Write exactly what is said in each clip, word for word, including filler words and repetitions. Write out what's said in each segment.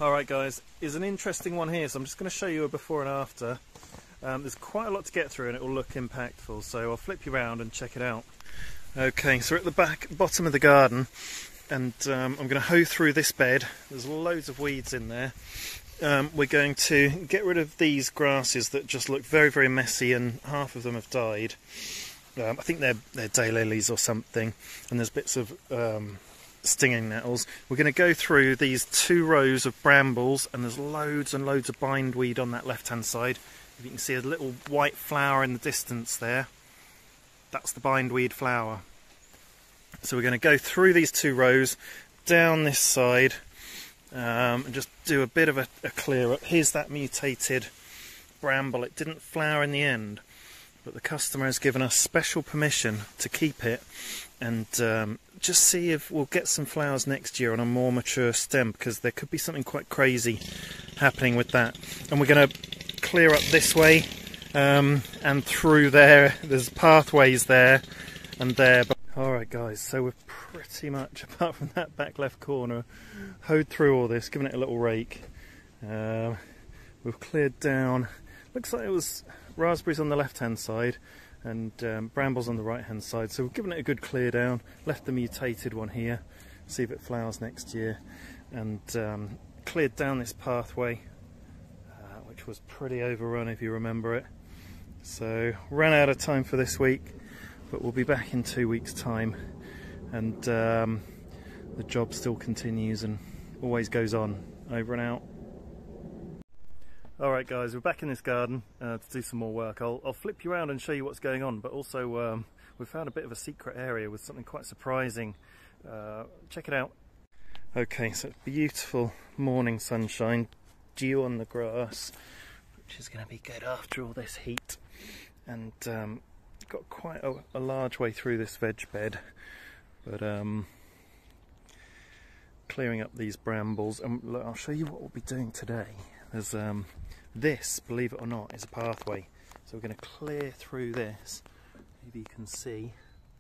Alright guys, is an interesting one here, so I'm just going to show you a before and after. Um, there's quite a lot to get through and it will look impactful, so I'll flip you around and check it out. Okay, so we're at the back bottom of the garden, and um, I'm going to hoe through this bed. There's loads of weeds in there. Um, we're going to get rid of these grasses that just look very very messy, and half of them have died. Um, I think they're, they're daylilies or something, and there's bits of um, stinging nettles. We're going to go through these two rows of brambles, and there's loads and loads of bindweed on that left hand side. If you can see a little white flower in the distance there, that's the bindweed flower. So we're going to go through these two rows, down this side, um, and just do a bit of a, a clear up. Here's that mutated bramble. It didn't flower in the end, but the customer has given us special permission to keep it and um, just see if we'll get some flowers next year on a more mature stem, because there could be something quite crazy happening with that. And we're going to clear up this way um, and through there. There's pathways there and there. Alright guys, so we're pretty much, apart from that back left corner, hoed through all this, given it a little rake. Uh, we've cleared down, looks like it was raspberries on the left hand side and um, brambles on the right hand side, so we've given it a good clear down, left the mutated one here, see if it flowers next year, and um, cleared down this pathway, uh, which was pretty overrun if you remember it. So ran out of time for this week, but we'll be back in two weeks time, and um, the job still continues and always goes on. Over and out. Alright guys, we're back in this garden uh, to do some more work. I'll, I'll flip you around and show you what's going on, but also um, we've found a bit of a secret area with something quite surprising. Uh, check it out. Okay, so it's beautiful morning sunshine, dew on the grass, which is going to be good after all this heat, and um, got quite a, a large way through this veg bed, but um, clearing up these brambles, and look, I'll show you what we'll be doing today. There's um, this, believe it or not, is a pathway, so we're going to clear through this. Maybe you can see.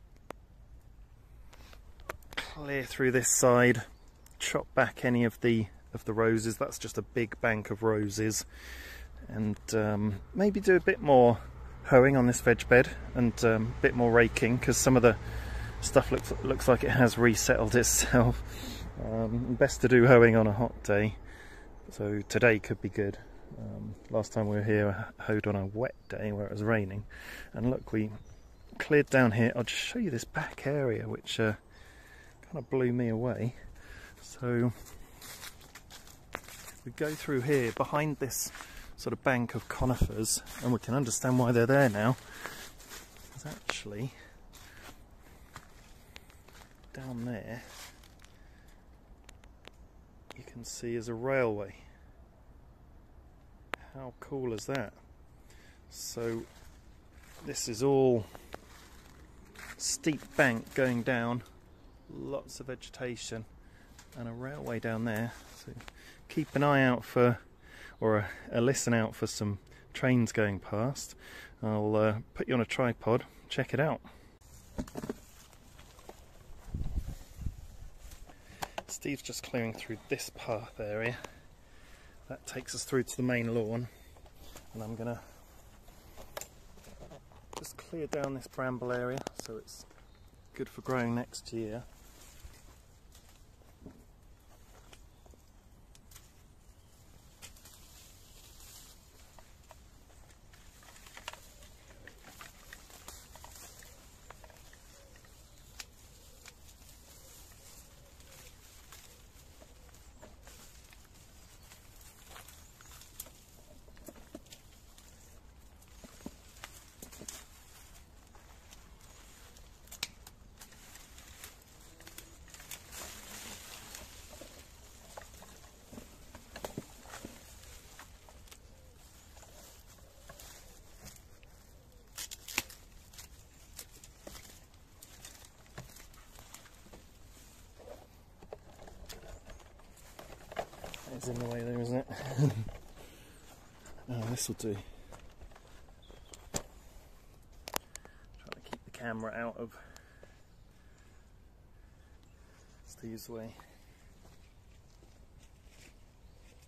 Clear through this side, chop back any of the of the roses. That's just a big bank of roses, and um, maybe do a bit more hoeing on this veg bed and um, a bit more raking, because some of the stuff looks looks like it has resettled itself. Um, best to do hoeing on a hot day, so today could be good. Um, last time we were here, I hoed on a wet day where it was raining, and look, we cleared down here. I'll just show you this back area, which uh, kind of blew me away. So we go through here behind this sort of bank of conifers, and we can understand why they're there now. There's actually down there, you can see, is a railway. How cool is that? So this is all steep bank going down, lots of vegetation, and a railway down there. So keep an eye out for, or a, a listen out for some trains going past. I'll uh, put you on a tripod, check it out. Steve's just clearing through this path area. That takes us through to the main lawn, and I'm gonna just clear down this bramble area so it's good for growing next year. It's in the way there, isn't it? Oh, this will do. Trying to keep the camera out of Steve's way.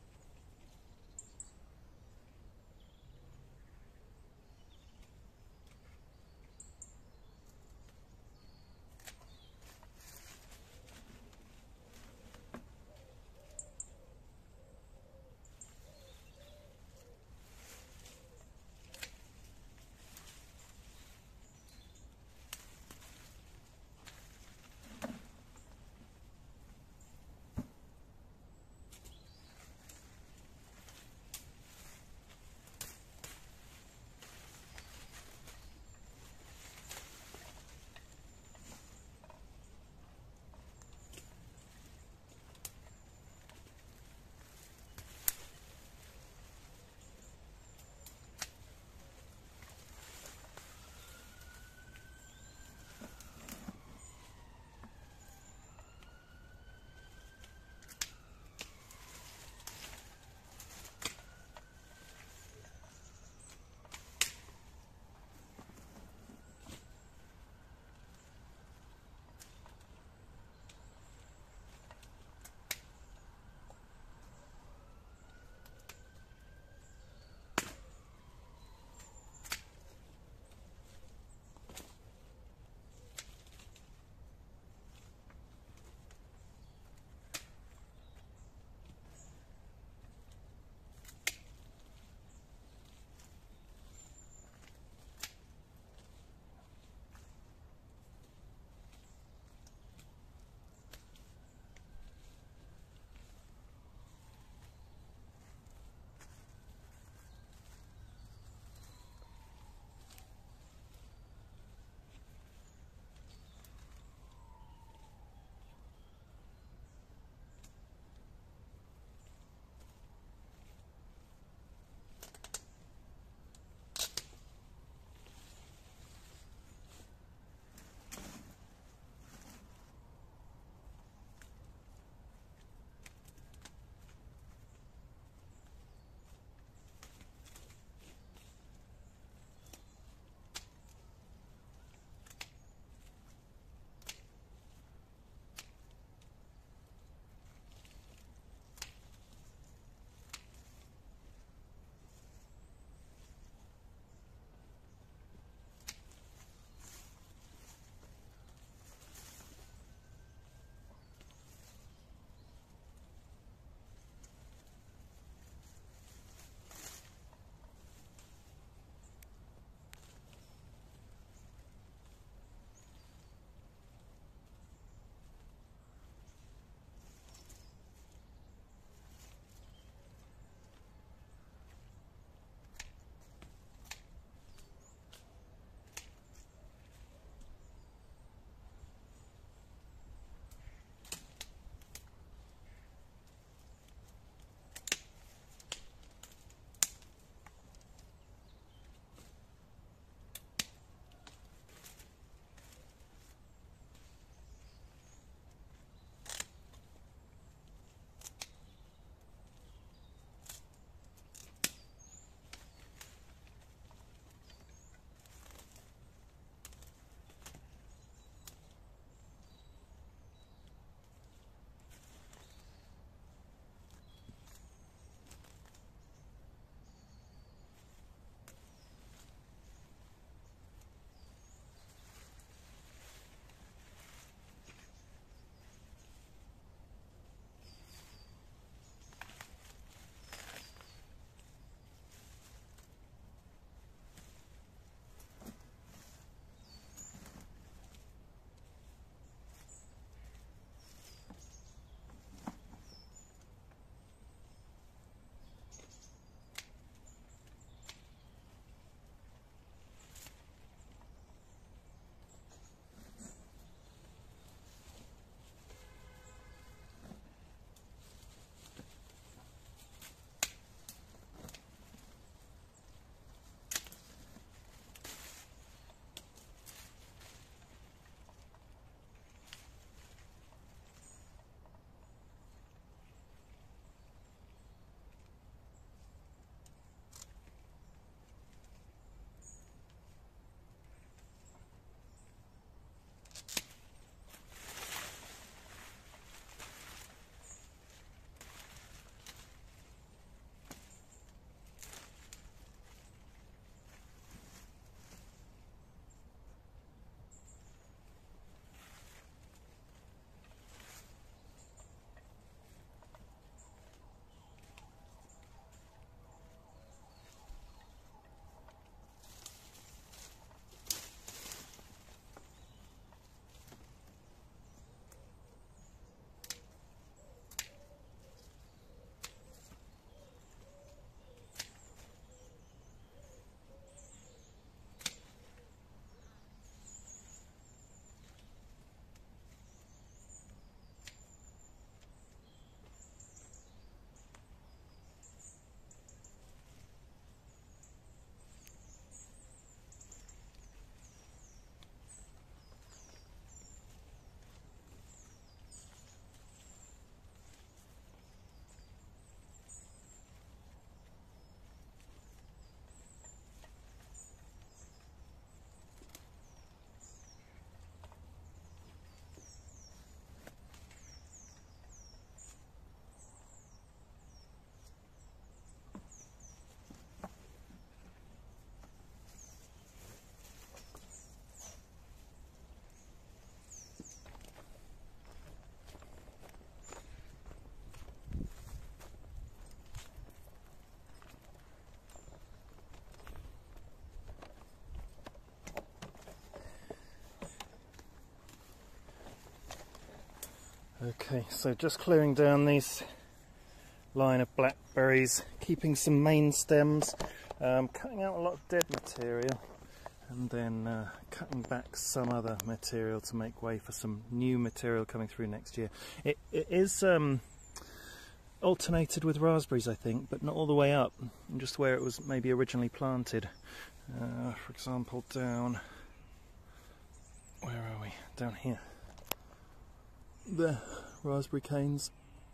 Okay, so just clearing down these line of blackberries, keeping some main stems, um, cutting out a lot of dead material, and then uh, cutting back some other material to make way for some new material coming through next year. It, it is um, alternated with raspberries, I think, but not all the way up, just where it was maybe originally planted. Uh, for example, down, where are we? Down here. There, raspberry canes.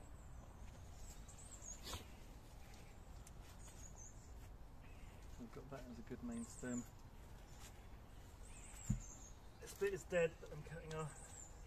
I've got that as a good main stem. This bit is dead that I'm cutting off.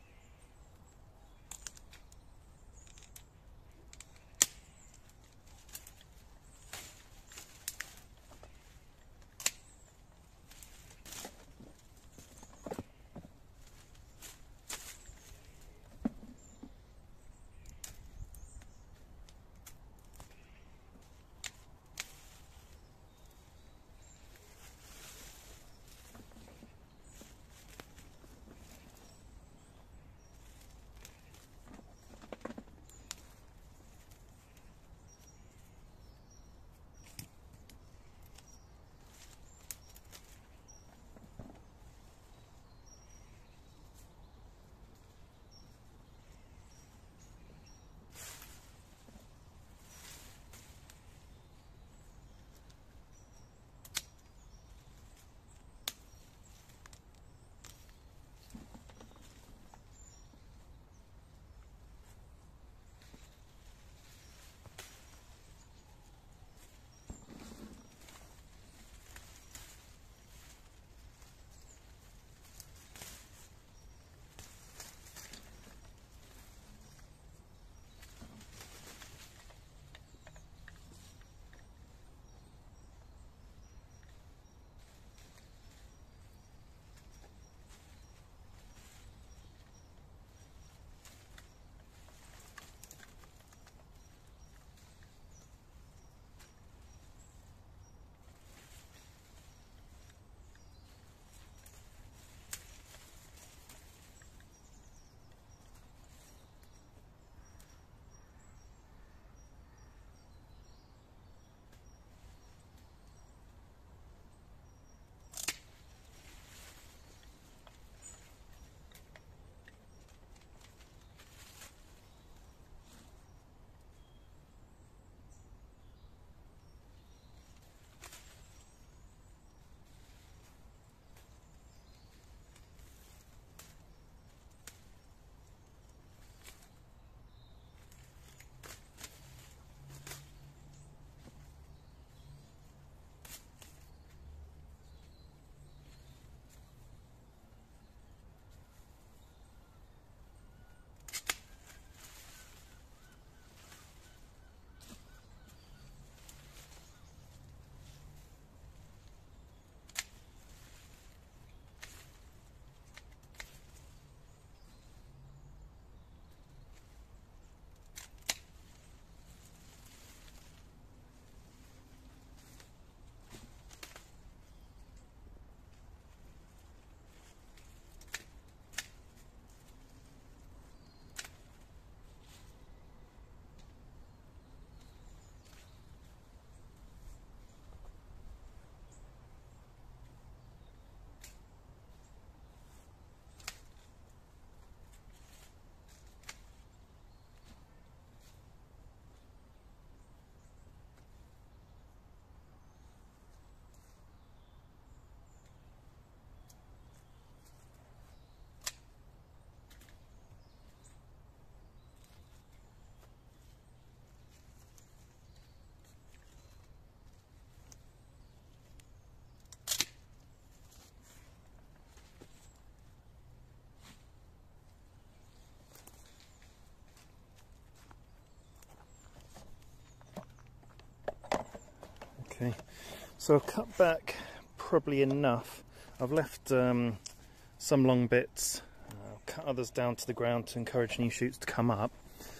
Okay, so I've cut back probably enough. I've left um, some long bits, uh, cut others down to the ground to encourage new shoots to come up,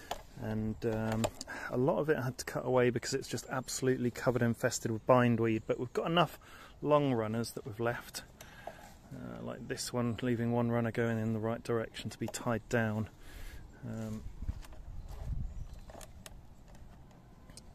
and um, a lot of it I had to cut away because it's just absolutely covered and infested with bindweed, but we've got enough long runners that we've left, uh, like this one, leaving one runner going in the right direction to be tied down. Um,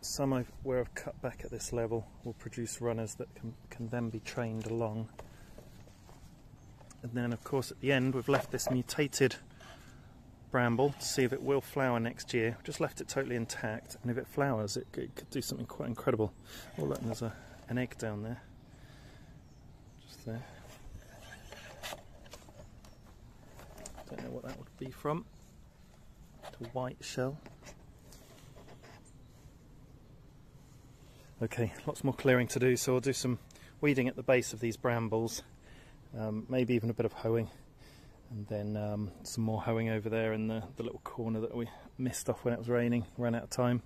some I've, where I've cut back at this level will produce runners that can, can then be trained along. And then of course at the end we've left this mutated bramble to see if it will flower next year. Just left it totally intact, and if it flowers it, it could do something quite incredible. Oh look, there's a, an egg down there. Just there. Don't know what that would be from. It's a white shell. Okay, lots more clearing to do, so I'll do some weeding at the base of these brambles, um, maybe even a bit of hoeing, and then um, some more hoeing over there in the, the little corner that we missed off when it was raining, ran out of time.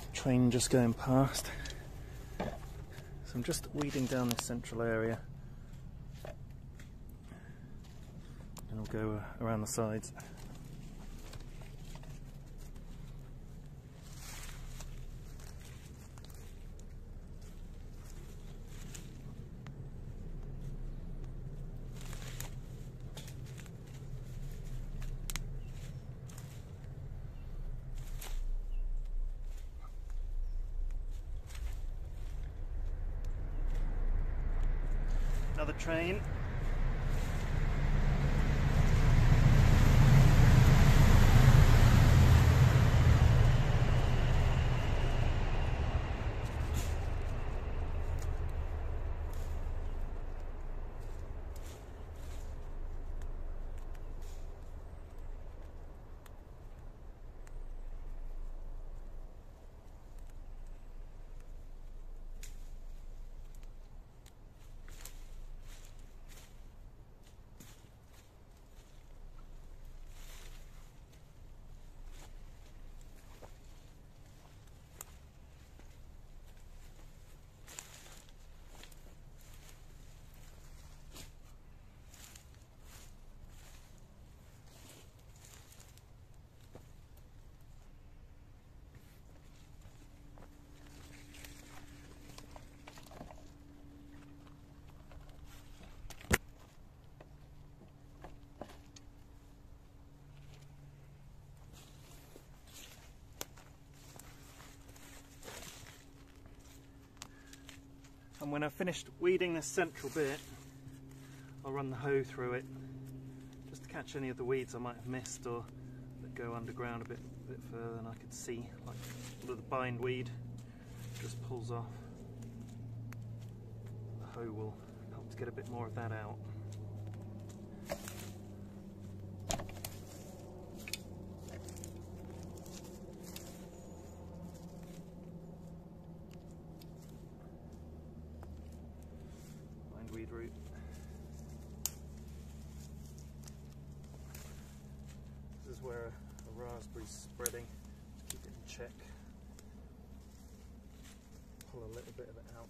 train just going past. So I'm just weeding down this central area, and I'll go uh, around the sides. Another train. And when I've finished weeding this central bit, I'll run the hoe through it just to catch any of the weeds I might have missed or that go underground a bit, bit further than I could see, like all of the bindweed just pulls off. The hoe will help to get a bit more of that out. Bindweed root. This is where a raspberry's spreading. Just keep it in check. Pull a little bit of it out.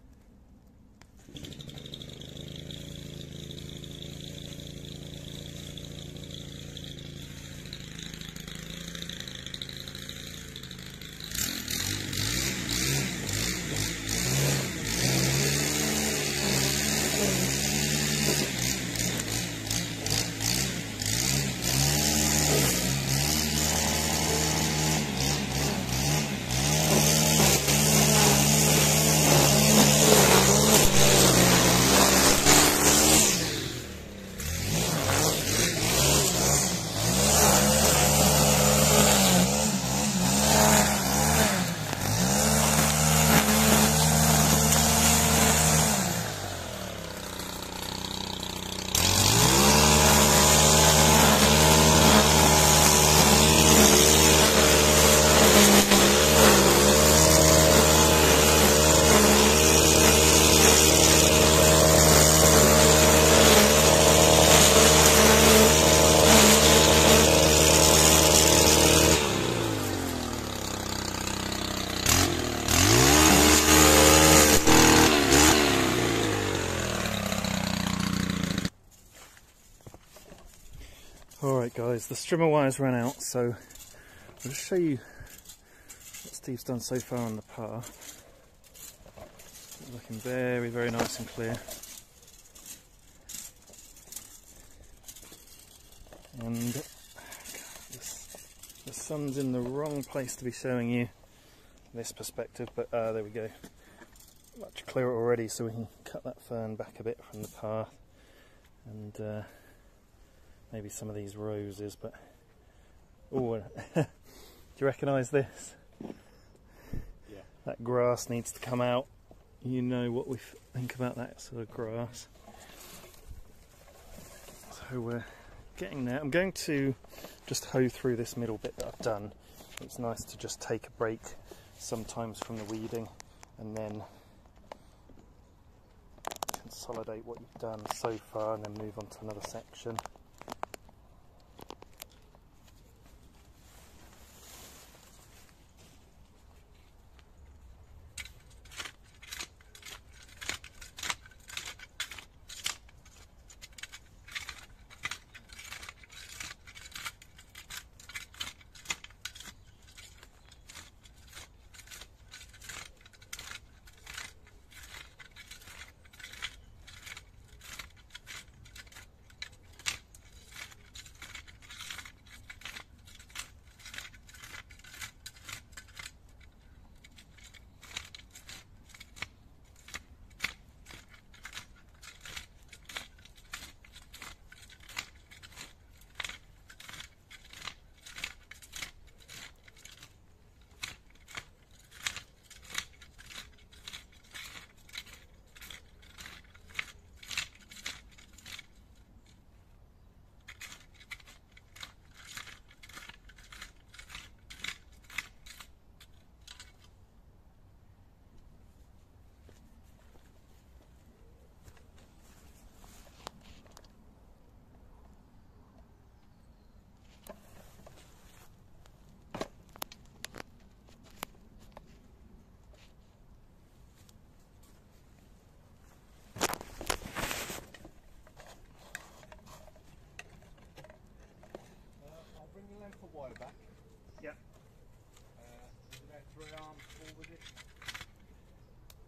Alright guys, the strimmer wires ran out, so I'll just show you what Steve's done so far on the path. Looking very, very nice and clear. And the sun's in the wrong place to be showing you this perspective, but uh, there we go. Much clearer already, so we can cut that fern back a bit from the path. And uh, maybe some of these roses, but oh, do you recognise this? Yeah. That grass needs to come out. You know what we think about that sort of grass. So we're getting there. I'm going to just hoe through this middle bit that I've done. It's nice to just take a break sometimes from the weeding and then consolidate what you've done so far and then move on to another section.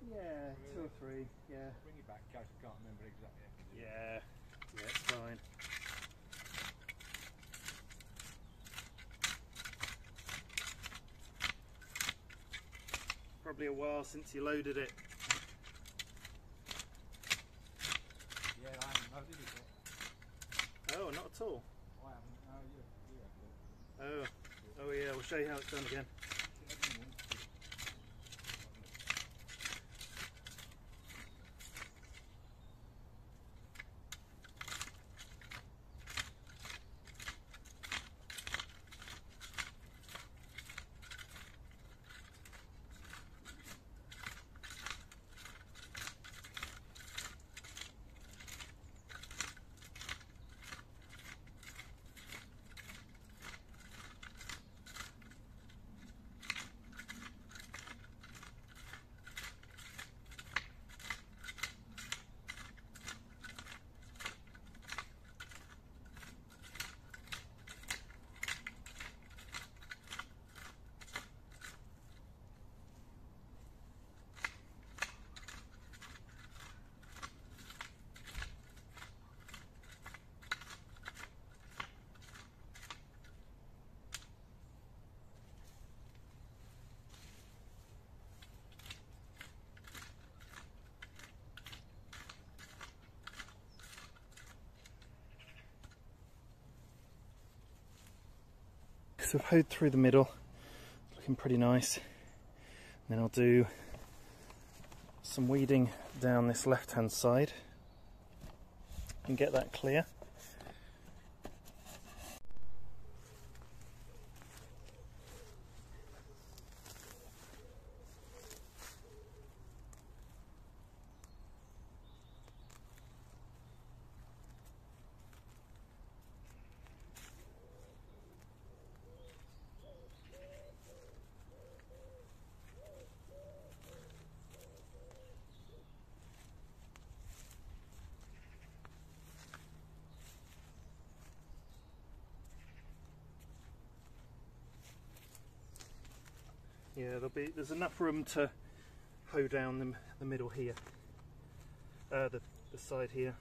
Yeah, really? two or three, yeah. Bring it back in case I can't remember exactly. Yeah, yeah, it's fine. Probably a while since you loaded it. Yeah, I haven't loaded it yet. Oh, not at all. I haven't. No, you, you have. Oh, oh yeah, we'll show you how it's done again. So I've hoed through the middle, looking pretty nice. Then I'll do some weeding down this left hand side and get that clear. Yeah, there'll be there's enough room to hoe down the, the middle here, uh, the, the side here.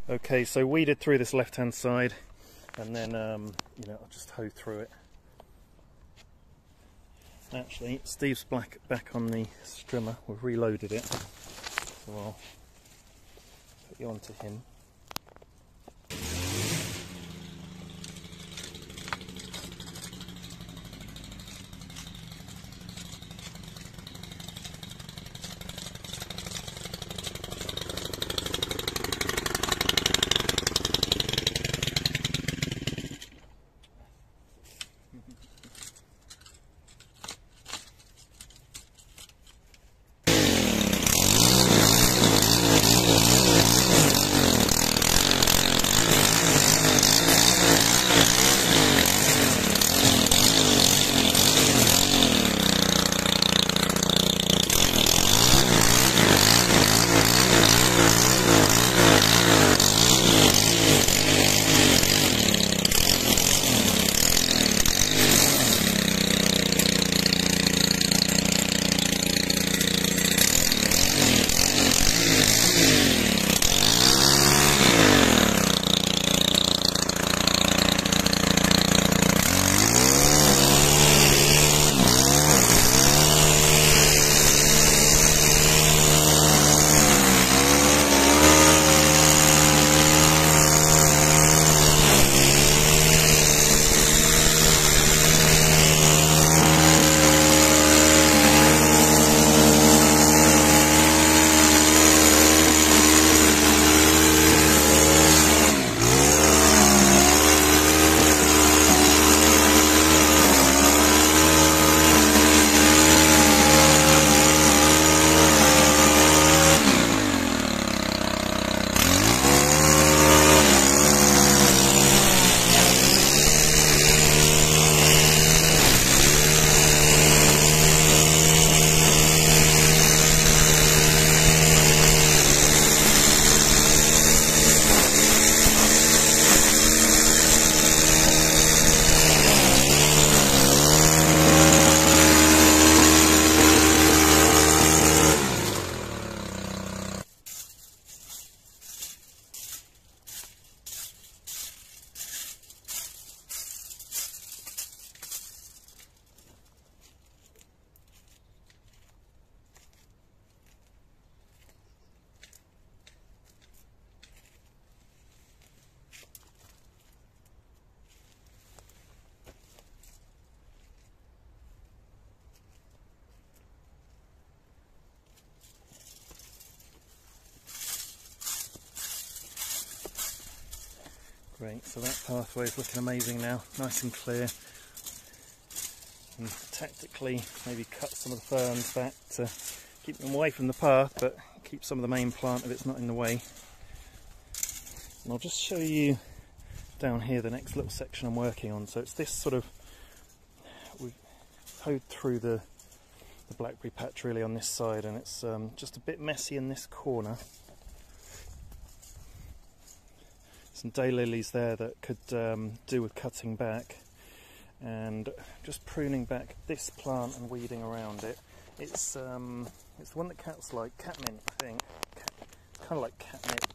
Okay, so weeded through this left hand side, and then um, you know, I'll just hoe through it. Actually, Steve's black back on the strimmer. We've reloaded it, so I'll put you onto him. Great, so that pathway is looking amazing now, nice and clear. And tactically maybe cut some of the ferns back to keep them away from the path, but keep some of the main plant if it's not in the way. And I'll just show you down here the next little section I'm working on. So it's this sort of, we've hoed through the, the blackberry patch really on this side, and it's um, just a bit messy in this corner. Some daylilies there that could um, do with cutting back, and just pruning back this plant and weeding around it. It's um, it's the one that cats like, catnip I think, Cat, kind of like catnip.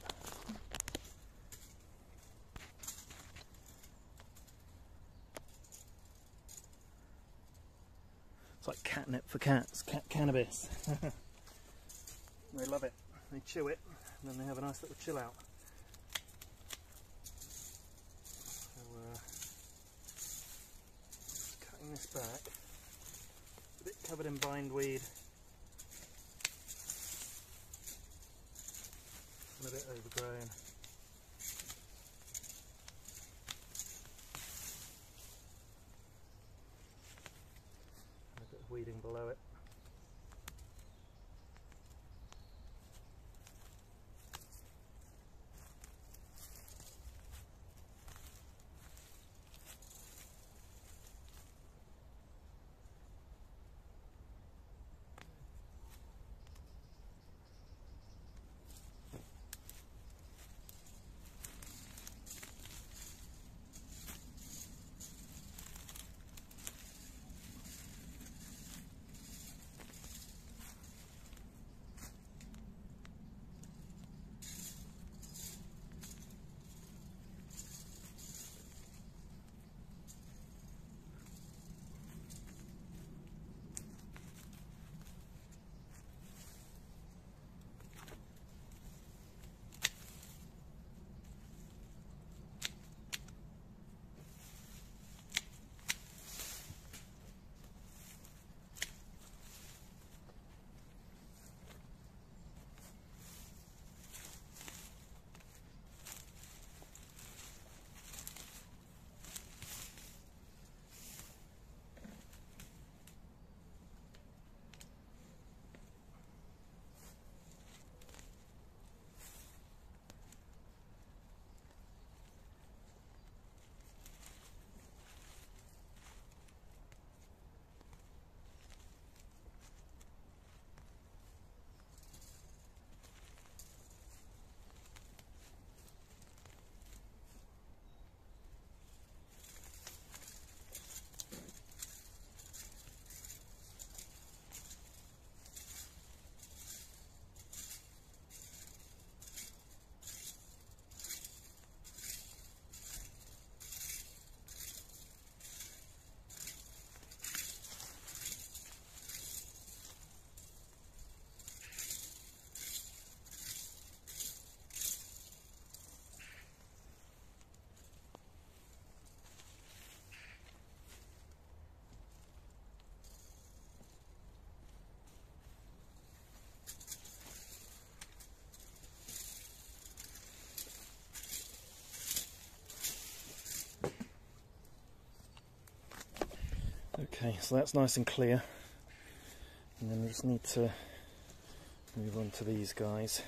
It's like catnip for cats, cat cannabis. They love it, they chew it, and then they have a nice little chill out. This back, a bit covered in bindweed and a bit overgrown. And a bit of weeding below it. Okay, so that's nice and clear, and then we just need to move on to these guys.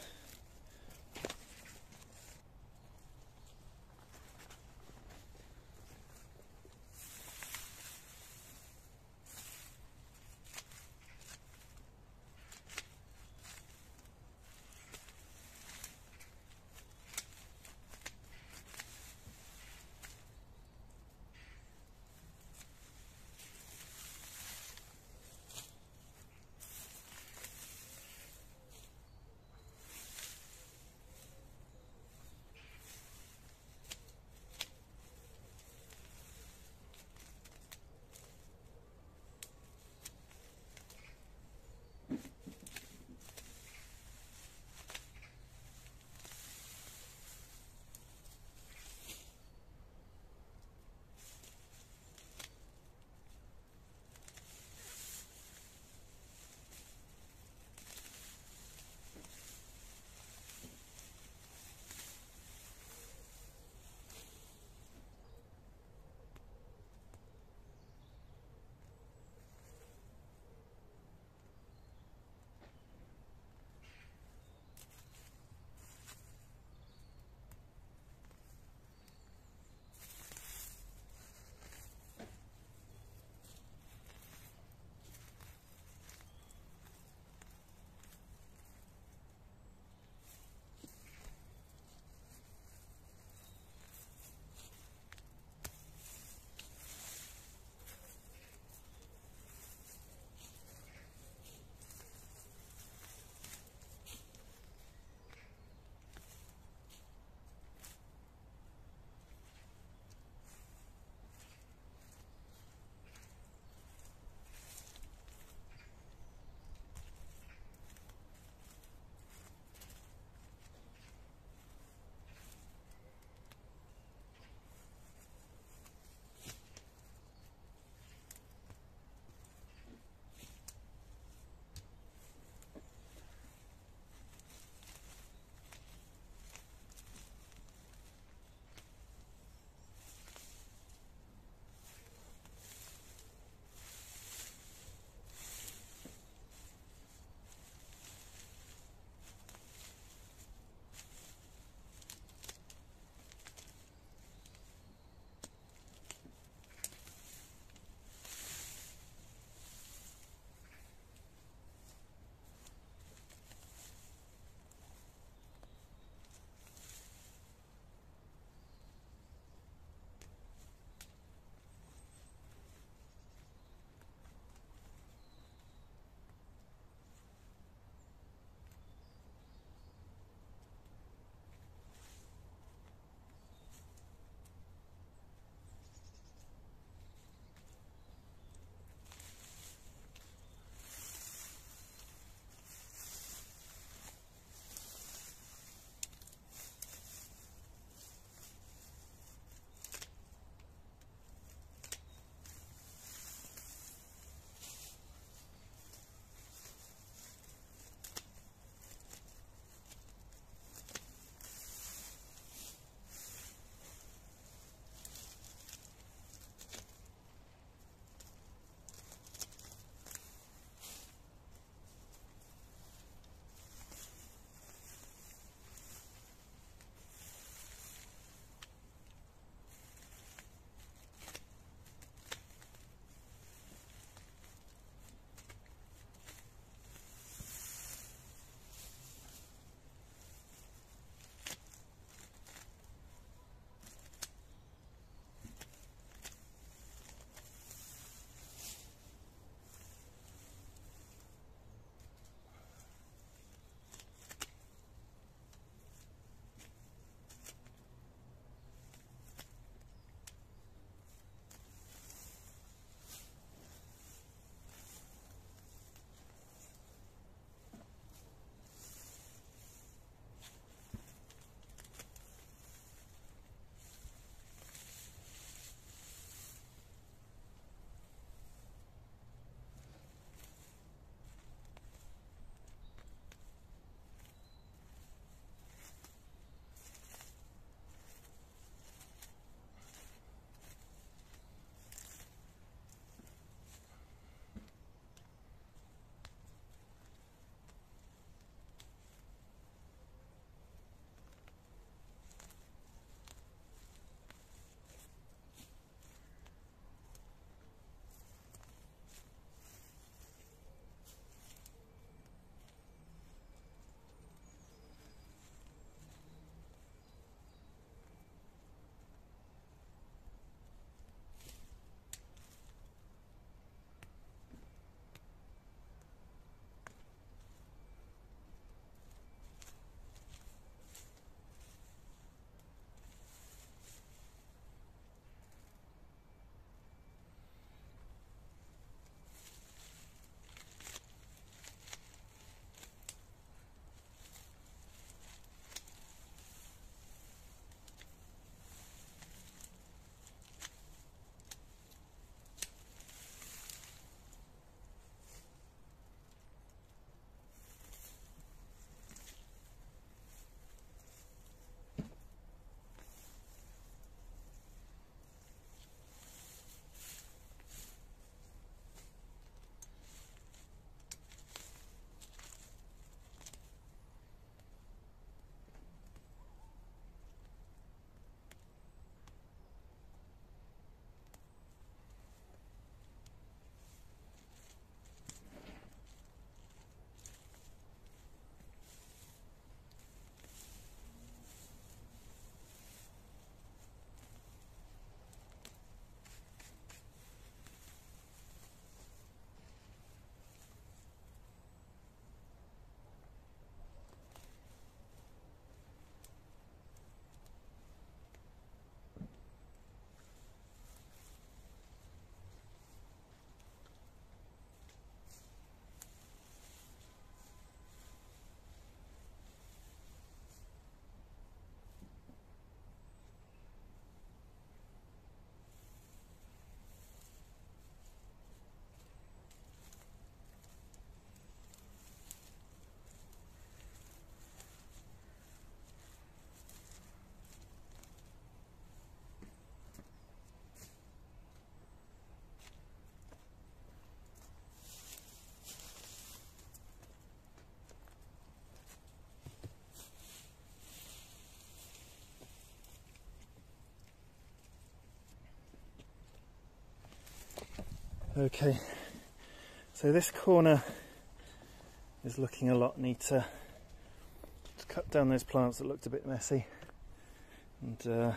Okay, so this corner is looking a lot neater. Just cut down those plants that looked a bit messy, and uh,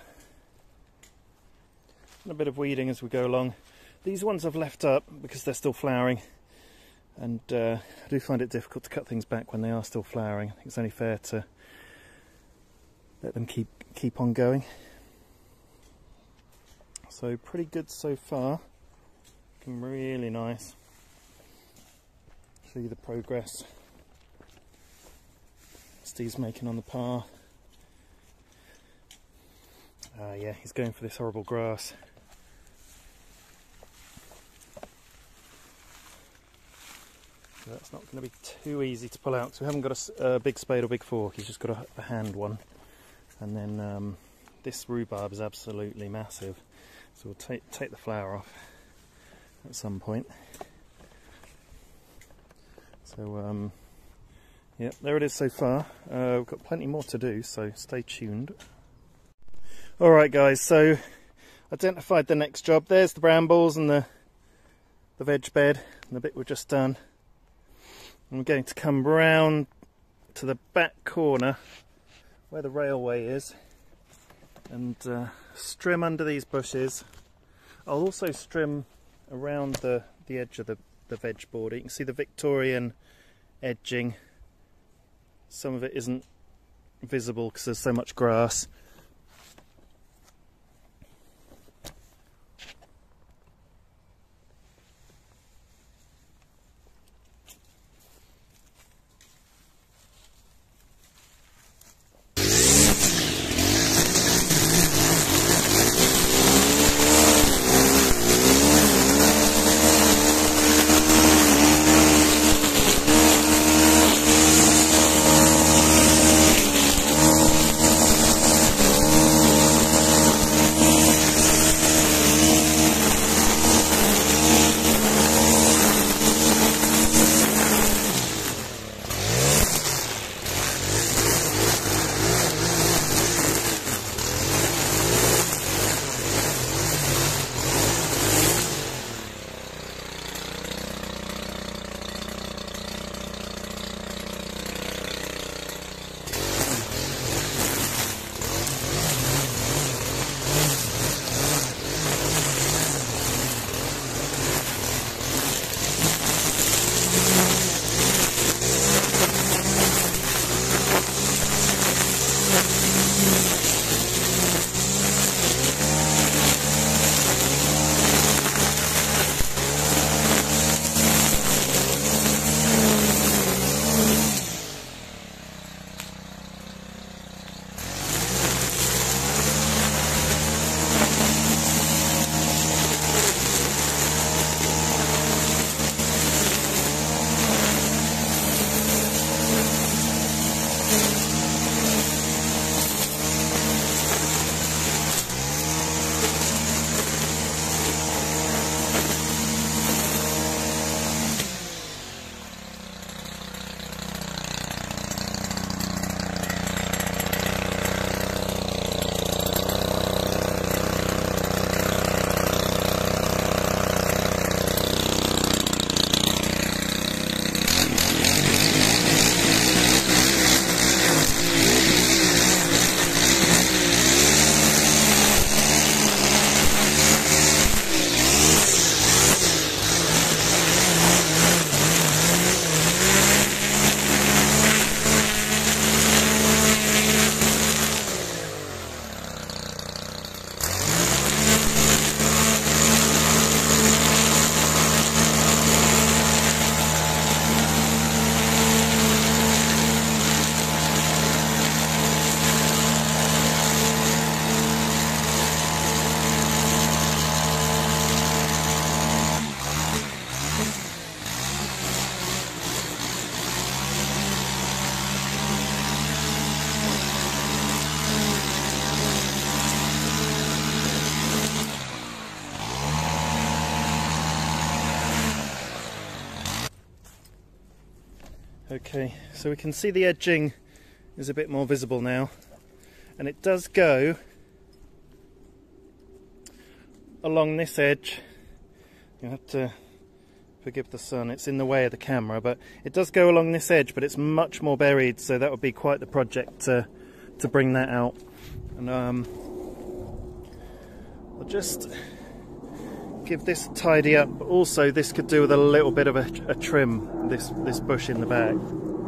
a bit of weeding as we go along. These ones I've left up because they're still flowering, and uh, I do find it difficult to cut things back when they are still flowering. I think it's only fair to let them keep keep on going. So pretty good so far. Looking really nice. Show you the progress Steve's making on the par. Ah, uh, yeah, he's going for this horrible grass. So that's not going to be too easy to pull out, because we haven't got a, a big spade or big fork. He's just got a, a hand one. And then um, this rhubarb is absolutely massive, so we'll take take the flower off at some point. So um, yeah, there it is so far. Uh, we've got plenty more to do, so stay tuned. Alright guys, so identified the next job. There's the brambles and the, the veg bed and the bit we've just done. And we're going to come round to the back corner where the railway is and uh, strim under these bushes. I'll also strim around the, the edge of the, the veg border. You can see the Victorian edging. Some of it isn't visible because there's so much grass. Okay, so we can see the edging is a bit more visible now, and it does go along this edge. You have to Forgive the sun, it's in the way of the camera, but it does go along this edge, but it's much more buried, so that would be quite the project to, to bring that out. And um, I'll just give this a tidy up, but also this could do with a little bit of a, a trim, this, this bush in the back.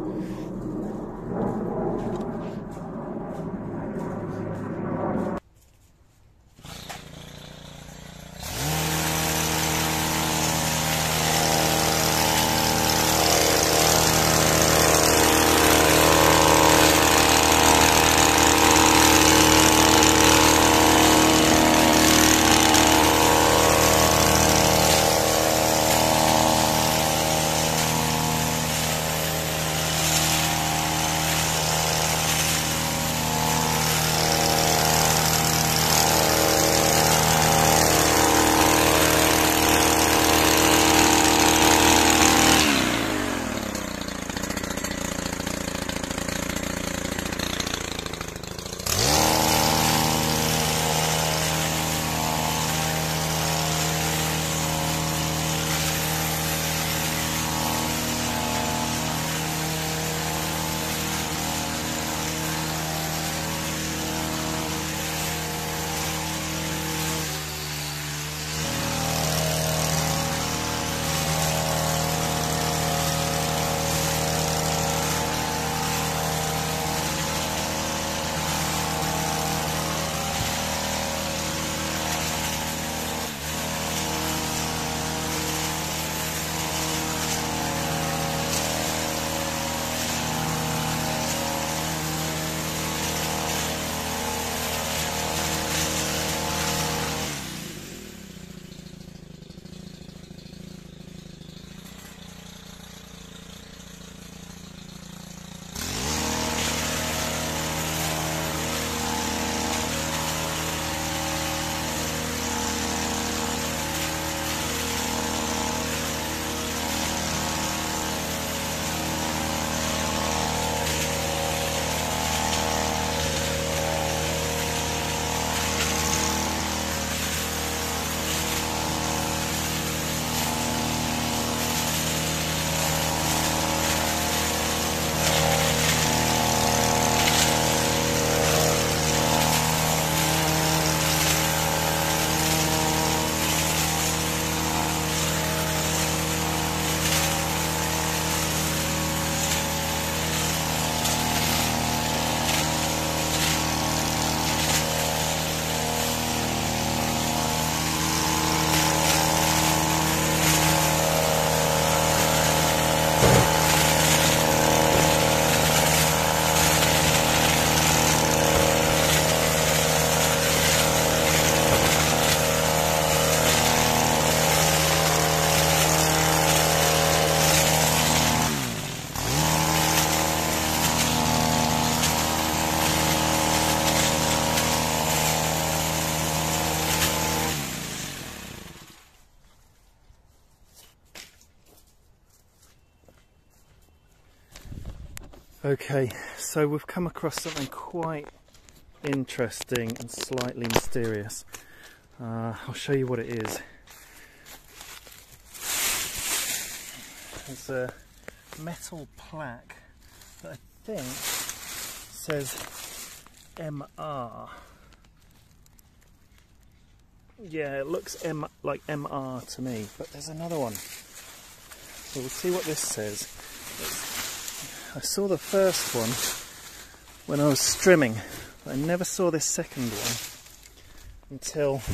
Okay, so we've come across something quite interesting and slightly mysterious. Uh, I'll show you what it is. There's a metal plaque that I think says M R. Yeah, it looks M like M R to me, but there's another one. So we'll see what this says. It's, I saw the first one when I was strimming, but I never saw this second one until I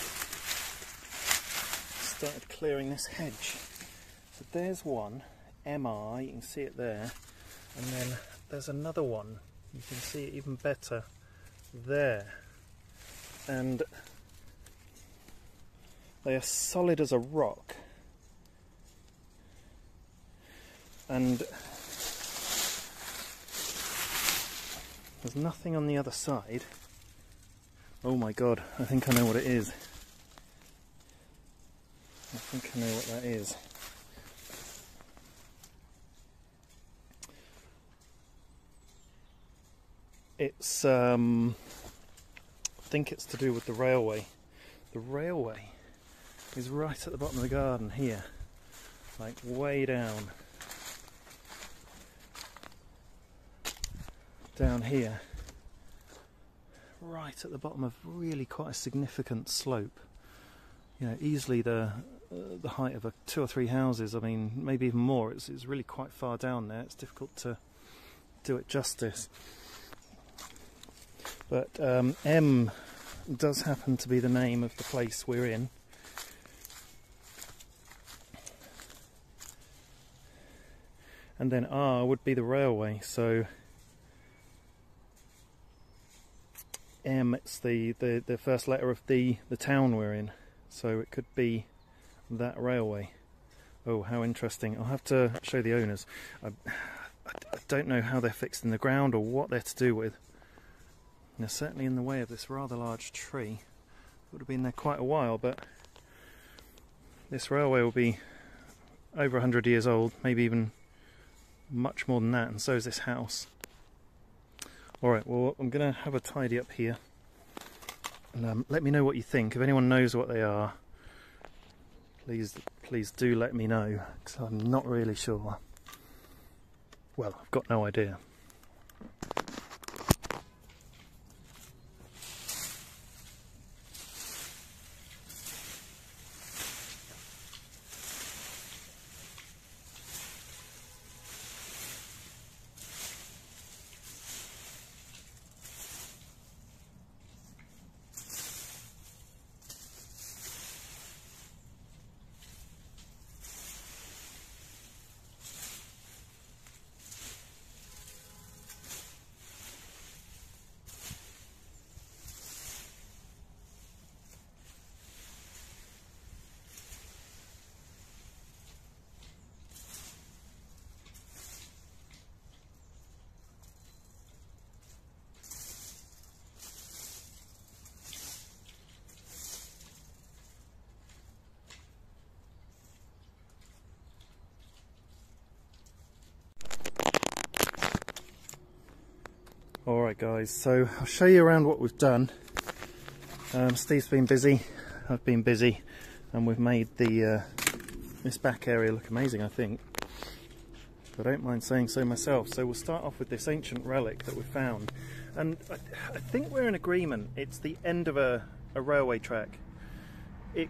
started clearing this hedge. So there's one, M R, you can see it there, and then there's another one, you can see it even better there, and they are solid as a rock, and there's nothing on the other side. Oh my god, I think I know what it is. I think I know what that is. It's, um, I think it's to do with the railway. The railway is right at the bottom of the garden here. like way down, down here, right at the bottom of really quite a significant slope. You know, easily the uh, the height of a two or three houses. I mean, maybe even more. It's, it's really quite far down there. It's difficult to do it justice. But um, M does happen to be the name of the place we're in. And then R would be the railway. So M, it's the, the, the first letter of the, the town we're in. So it could be that railway. Oh, how interesting. I'll have to show the owners. I, I don't know how they're fixed in the ground or what they're to do with. They're certainly in the way of this rather large tree. Would have been there quite a while, but this railway will be over a hundred years old, maybe even much more than that, and so is this house. Alright, well, I'm going to have a tidy up here. And um, let me know what you think. If anyone knows what they are, please, please do let me know, because I'm not really sure. Well, I've got no idea. Alright guys, so I'll show you around what we've done. Um, Steve's been busy, I've been busy, and we've made the uh, this back area look amazing, I think. I don't mind saying so myself. So we'll start off with this ancient relic that we found, and I, I think we're in agreement. It's the end of a, a railway track. It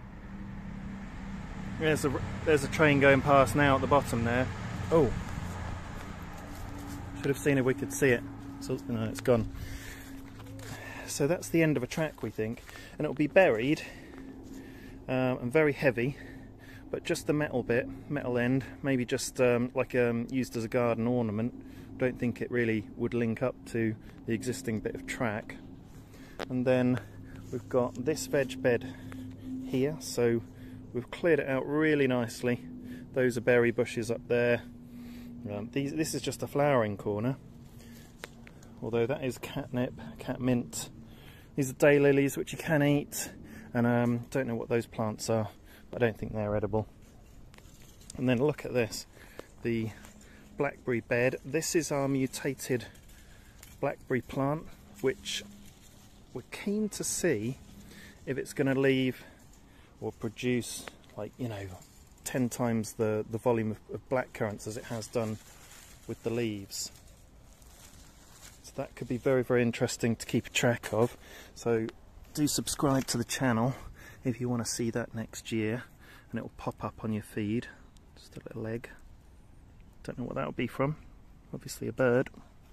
there's a there's a train going past now at the bottom there. Oh, should have seen if we could see it. So no, it's gone. So that's the end of a track, we think, and it'll be buried um, and very heavy. But just the metal bit, metal end, maybe just um, like um, used as a garden ornament. Don't think it really would link up to the existing bit of track. And then we've got this veg bed here, so we've cleared it out really nicely. Those are berry bushes up there. Um, these, this is just a flowering corner, although that is catnip, catmint. These are daylilies, which you can eat, and um, don't know what those plants are. I don't think they're edible. And then look at this, the blackberry bed. This is our mutated blackberry plant, which we're keen to see if it's going to leave or produce, like, you know, ten times the, the volume of, of blackcurrants as it has done with the leaves. So that could be very, very interesting to keep a track of. So do subscribe to the channel if you want to see that next year, and it will pop up on your feed. Just a little egg. Don't know what that will be from. Obviously a bird.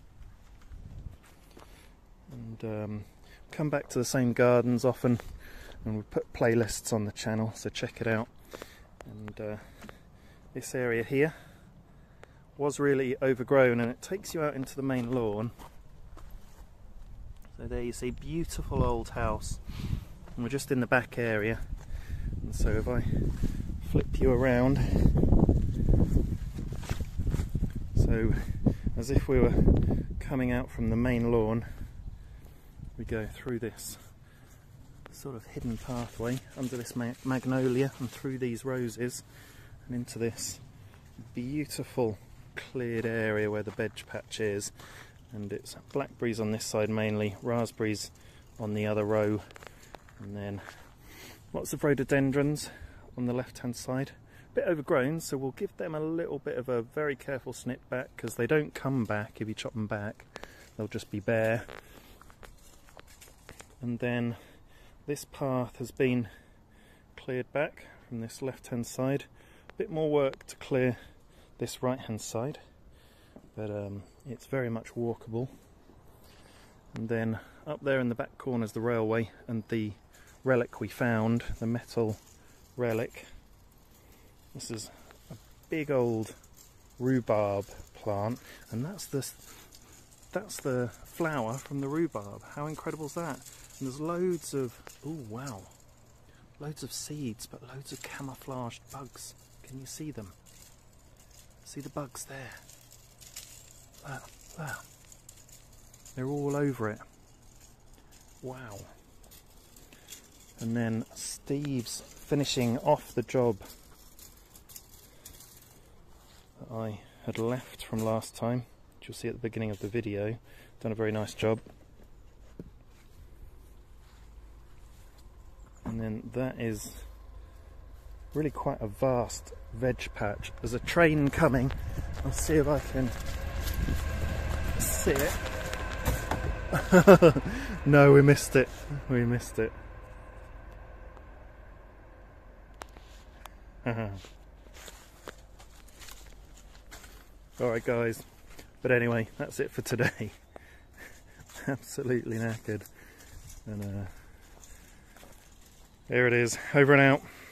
And um, come back to the same gardens often, and we put playlists on the channel, so check it out. And uh, this area here was really overgrown, and it takes you out into the main lawn. So there you see, beautiful old house. And we're just in the back area, and so if I flip you around, so as if we were coming out from the main lawn, we go through this sort of hidden pathway under this ma magnolia and through these roses and into this beautiful cleared area where the veg patch is, and it's blackberries on this side mainly, raspberries on the other row, and then lots of rhododendrons on the left hand side, bit overgrown, so we'll give them a little bit of a very careful snip back, because they don't come back if you chop them back. They'll just be bare. And then this path has been cleared back from this left hand side. A bit more work to clear this right hand side, but um, it's very much walkable. And then up there in the back corner is the railway and the relic we found, the metal relic. This is a big old rhubarb plant, and that's the that's the flower from the rhubarb. How incredible is that? And there's loads of, oh wow, loads of seeds, but loads of camouflaged bugs. Can you see them? See the bugs there? Wow, wow. They're all over it. Wow. And then Steve's finishing off the job that I had left from last time, which you'll see at the beginning of the video. Done a very nice job. And then that is really quite a vast veg patch. There's a train coming. I'll see if I can see it. No, we missed it. We missed it. Alright guys, but anyway, that's it for today. Absolutely knackered. And uh, here it is, over and out.